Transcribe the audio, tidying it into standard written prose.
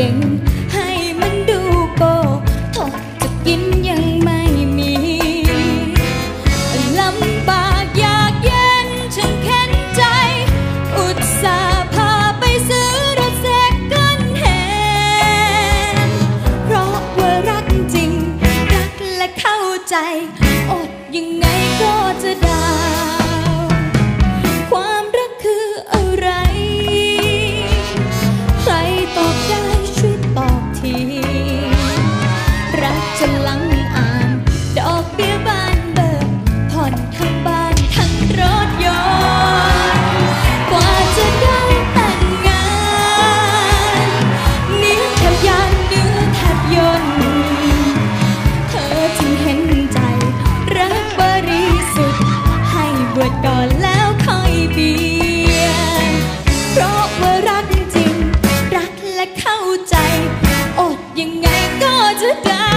ก่งให้มันดูโกทกจะกินยังไม่มีลำบากอยากเย็นฉันเข็นใจอุตส่าห์พาไปซื้อรถเซ็กกันแฮนเพราะว่ารักจริงรักและเข้าใจอดยังไงก็จะได้ความรักคืออะไรใครตอบได้ช่วยตอบทีรักจะลังอ่านดอกเบี้ยบ้านเบิกผ่อนทั้งบ้านทั้งรถยนต์กว่าจะได้แต่งงานนิ้วแทบยานเนื้อแทบย่นเธอจึงเห็นใจรักบริสุทธิ์ให้บวชก่อนแล้วค่อยเบียนเพราะว่ารักจริงรักและเข้าใจอดยังไงก็จะได้